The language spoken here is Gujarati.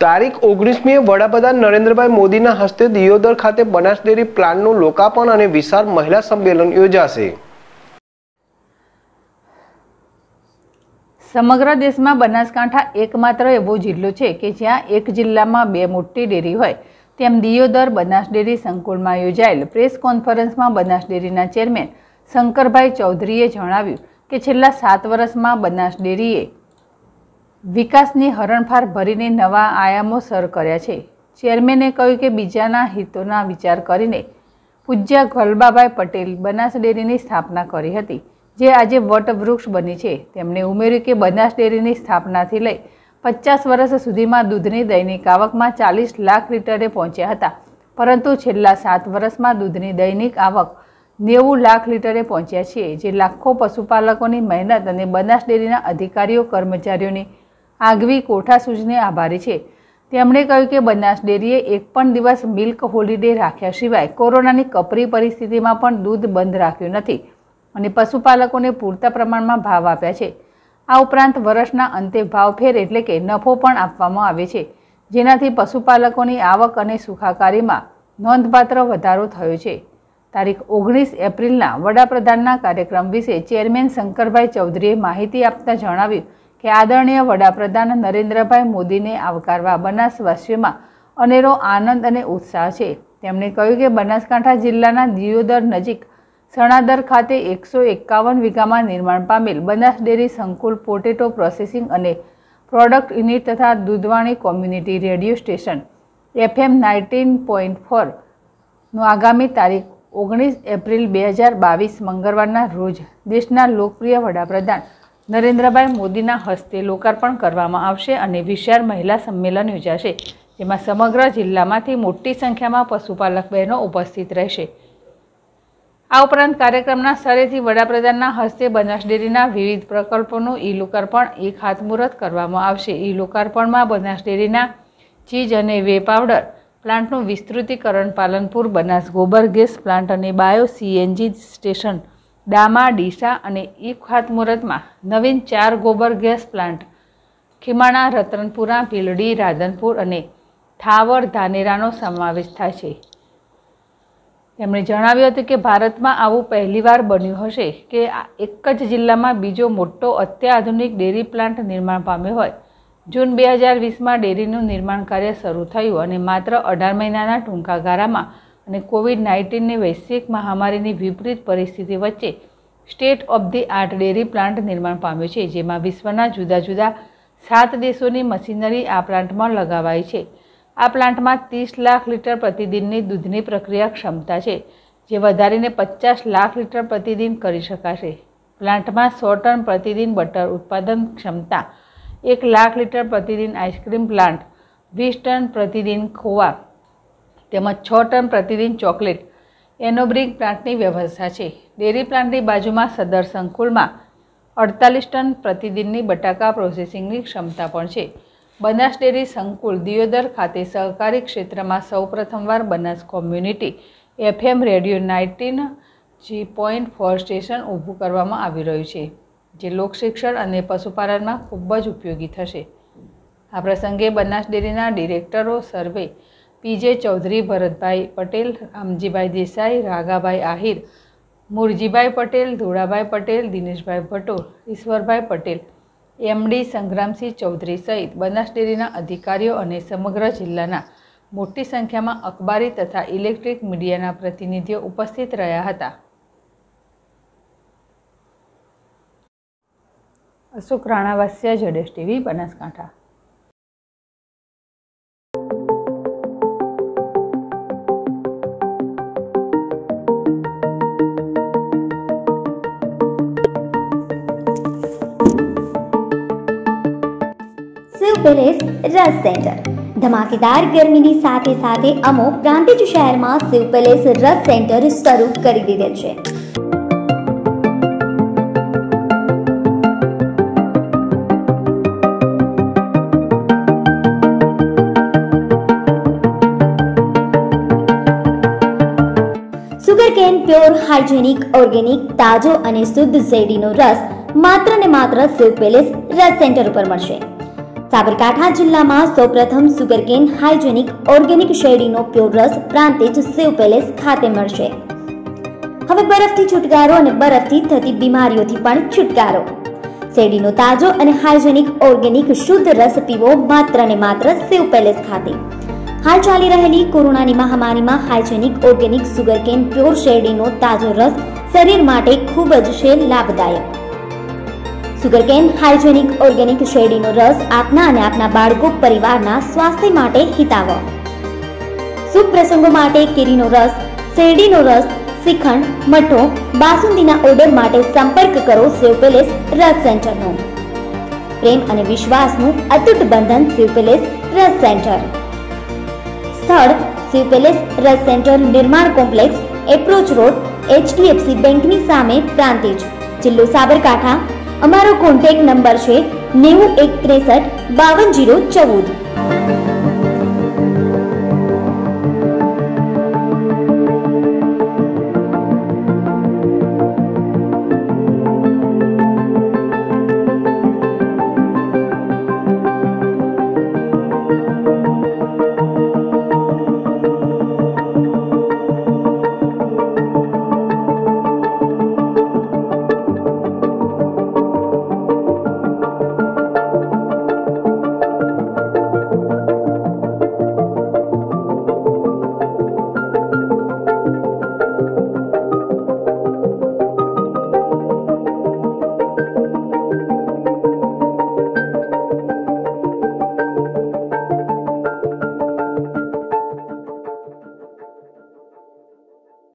તારીખ 19મીએ વડાપ્રધાન નરેન્દ્રભાઈ મોદીના હસ્તે દિયોદર ખાતે બનાસ ડેરી પ્લાન્ટનું લોકાર્પણ અને વિશાળ મહિલા સંમેલન યોજાશે। સમગ્ર દેશમાં બનાસકાંઠા એકમાત્ર એવો જિલ્લો છે કે જ્યાં એક જિલ્લામાં બે મોટી ડેરી હોય, તેમ દિયોદર બનાસ ડેરી સંકુલમાં યોજાયેલ પ્રેસ કોન્ફરન્સમાં બનાસ ડેરીના ચેરમેન શંકરભાઈ ચૌધરીએ જણાવ્યું કે છેલ્લા 7 વર્ષમાં બનાસ ડેરીએ વિકાસની હરણફાળ ભરીને નવા આયામો સર કર્યા છે। ચેરમેને કહ્યું કે બીજાના હિતોના વિચાર કરીને પૂજ્ય ગલબાભાઈ પટેલ બનાસ ડેરીની સ્થાપના કરી હતી, જે આજે વટવૃક્ષ બની છે। તેમણે ઉમેર્યું કે બનાસ ડેરીની સ્થાપનાથી લઈ 50 વર્ષ સુધીમાં દૂધની દૈનિક આવકમાં 40 લાખ લીટરે પહોંચ્યા હતા, પરંતુ છેલ્લા 7 વર્ષમાં દૂધની દૈનિક આવક 90 લાખ લીટરે પહોંચ્યા છે, જે લાખો પશુપાલકોની મહેનત અને બનાસ ડેરીના અધિકારીઓ કર્મચારીઓની આગવી કોઠાસૂઝને આભારી છે। તેમણે કહ્યું કે બનાસ ડેરીએ એક પણ દિવસ મિલ્ક હોલિડે રાખ્યા સિવાય કોરોનાની કપરી પરિસ્થિતિમાં પણ દૂધ બંધ રાખ્યું નથી અને પશુપાલકોને પૂરતા પ્રમાણમાં ભાવ આપ્યા છે। આ ઉપરાંત વર્ષના અંતે ભાવફેર એટલે કે નફો પણ આપવામાં આવે છે, જેનાથી પશુપાલકોની આવક અને સુખાકારીમાં નોંધપાત્ર વધારો થયો છે। તારીખ 19 એપ્રિલના વડાપ્રધાનના કાર્યક્રમ વિશે ચેરમેન શંકરભાઈ ચૌધરીએ માહિતી આપતા જણાવ્યું કે આદરણીય વડાપ્રધાન નરેન્દ્રભાઈ મોદીને આવકારવા બનાસવાસીઓમાં અનેરો આનંદ અને ઉત્સાહ છે। તેમણે કહ્યું કે બનાસકાંઠા જિલ્લાના દિયોદર નજીક સણાદર ખાતે 151 વીઘામાં નિર્માણ પામેલ બનાસ ડેરી સંકુલ, પોટેટો પ્રોસેસિંગ અને પ્રોડક્ટ યુનિટ તથા દૂધવાણી કોમ્યુનિટી રેડિયો સ્ટેશન FM 19.4 નું આગામી તારીખ 19 એપ્રિલ 2022 મંગળવારના રોજ દેશના લોકપ્રિય વડાપ્રધાન નરેન્દ્રભાઈ મોદીના હસ્તે લોકાર્પણ કરવામાં આવશે અને વિશાળ મહિલા સંમેલન યોજાશે, જેમાં સમગ્ર જિલ્લામાંથી મોટી સંખ્યામાં પશુપાલક બહેનો ઉપસ્થિત રહેશે। આ ઉપરાંત કાર્યક્રમના સ્થળેથી વડાપ્રધાનના હસ્તે બનાસ ડેરીના વિવિધ પ્રકલ્પોનું ઈ-લોકાર્પણ ખાતમુહૂર્ત કરવામાં આવશે। ઈ-લોકાર્પણમાં બનાસ ડેરીના ચીઝ અને વે પાવડર પ્લાન્ટનું વિસ્તૃતિકરણ, પાલનપુર બનાસ ગોબર ગેસ પ્લાન્ટ અને bio CNG station Dama, Deesa અને ખાતમુહૂર્તમાં નવીન 4 ગોબર ગેસ પ્લાન્ટ ખીમાણા, રતનપુરા, ભીલડી, રાધનપુર અને થાવર ધાનેરાનો સમાવેશ થાય છે। તેમણે જણાવ્યું હતું કે ભારતમાં આવું પહેલીવાર બન્યું હશે કે એક જ જિલ્લામાં બીજો મોટો અત્યાધુનિક ડેરી પ્લાન્ટ નિર્માણ પામ્યો હોય। જૂન 2020માં ડેરીનું નિર્માણ કાર્ય શરૂ થયું અને માત્ર 18 મહિનાના ટૂંકા ગાળામાં અને COVID-19ની વૈશ્વિક મહામારીની વિપરીત પરિસ્થિતિ વચ્ચે state of the art dairy plant નિર્માણ પામ્યો છે, જેમાં વિશ્વના જુદા જુદા 7 દેશોની મશીનરી આ પ્લાન્ટમાં લગાવાઈ છે। આ પ્લાન્ટમાં 30 લાખ લીટર પ્રતિદિનની દૂધની પ્રક્રિયા ક્ષમતા છે, જે વધારીને 50 લાખ લીટર પ્રતિદિન કરી શકાશે। પ્લાન્ટમાં 100 ટન પ્રતિદિન બટર ઉત્પાદન ક્ષમતા, 1 લાખ લીટર પ્રતિદિન આઈસ્ક્રીમ પ્લાન્ટ, 20 ટન પ્રતિદિન ખોવા તેમજ 6 ટન પ્રતિદિન ચોકલેટ એનોબ્રિંગ પ્લાન્ટની વ્યવસ્થા છે। ડેરી પ્લાન્ટની બાજુમાં સદર સંકુલમાં 48 ટન પ્રતિદિનની બટાકા પ્રોસેસિંગની ક્ષમતા પણ છે। બનાસ ડેરી સંકુલ દિયોદર ખાતે સહકારી ક્ષેત્રમાં સૌપ્રથમવાર Banas community FM radio 19.4 station ઊભું કરવામાં આવી રહ્યું છે, જે લોકશિક્ષણ અને પશુપાલનમાં ખૂબ જ ઉપયોગી થશે। આ પ્રસંગે બનાસ ડેરીના ડિરેક્ટરો સર્વે PJ ચૌધરી, ભરતભાઈ પટેલ, રામજીભાઈ દેસાઈ, રાગાભાઈ આહિર, મુરજીભાઈ પટેલ, ધોળાભાઈ પટેલ, દિનેશભાઈ ભટ્ટો, ઈશ્વરભાઈ પટેલ, MD સંગ્રામસિંહ ચૌધરી સહિત બનાસ ડેરીના અધિકારીઓ અને સમગ્ર જિલ્લાના મોટી સંખ્યામાં અખબારી તથા ઇલેક્ટ્રિક મીડિયાના પ્રતિનિધિઓ ઉપસ્થિત રહ્યા હતા। Ashok Ranavasiya, ZS TV, Banaskantha. Shiv palace Ras centre धमाकेदार गर्मीनी સાથે સાથે અમો પ્રાંતિજ શહેરમાં શિવ પેલેસ રસ સેન્ટર શરૂ કરી દીધેલ છે। સુગરકેન પ્યોર હાઇજેનિક ઓર્ગેનિક તાજો અને શુદ્ધ શેરડીનો રસ માત્ર ને માત્ર શિવ પેલેસ રસ સેન્ટર ઉપર મળશે। સાબરકાંઠા જિલ્લામાં સૌપ્રથમ સુગરકેન હાઇજેનિક ઓર્ગેનિક શેરડીનો પ્યોર રસ પ્રાંતિજ શિવ પેલેસ ખાતે મળશે। હવે બરફથી છુટકારો અને બરફથી થતી બીમારીઓથી પણ છુટકારો। શેરડીનો તાજો અને હાઇજેનિક ઓર્ગેનિક શુદ્ધ રસ પીવો માત્ર ને માત્ર શિવ પેલેસ ખાતે। હાલ ચાલી રહેલી કોરોનાની મહામારીમાં હાઇજેનિક ઓર્ગેનિક સુગરકેન પ્યોર શેરડીનો તાજો રસ શરીર માટે ખૂબ જ છે લાભદાયક। સુગરકેન હાઇજેનિક ઓર્ગેનિક શેરડીનો રસ આપના અને આપના બાળકો પરિવારના સ્વાસ્થ્ય માટે હિતાવહ। શુભ પ્રસંગો માટે કેરીનો રસ, શેરડીનો રસ, શ્રીખંડ, મઠો, બાસુંદીના ઓર્ડર માટે સંપર્ક કરો શિવ પેલેસ રસ સેન્ટરનો। પ્રેમ અને વિશ્વાસનું અતૂટ બંધન શિવ પેલેસ રસ સેન્ટર। સ્થળ Shiv palace Ras centre, Nirman complex, approach road, HDFC બેંકની સામે, પ્રાંતિજ, જિલ્લો સાબરકાંઠા। અમારો કોન્ટેક્ટ નંબર છે 9163 52 014।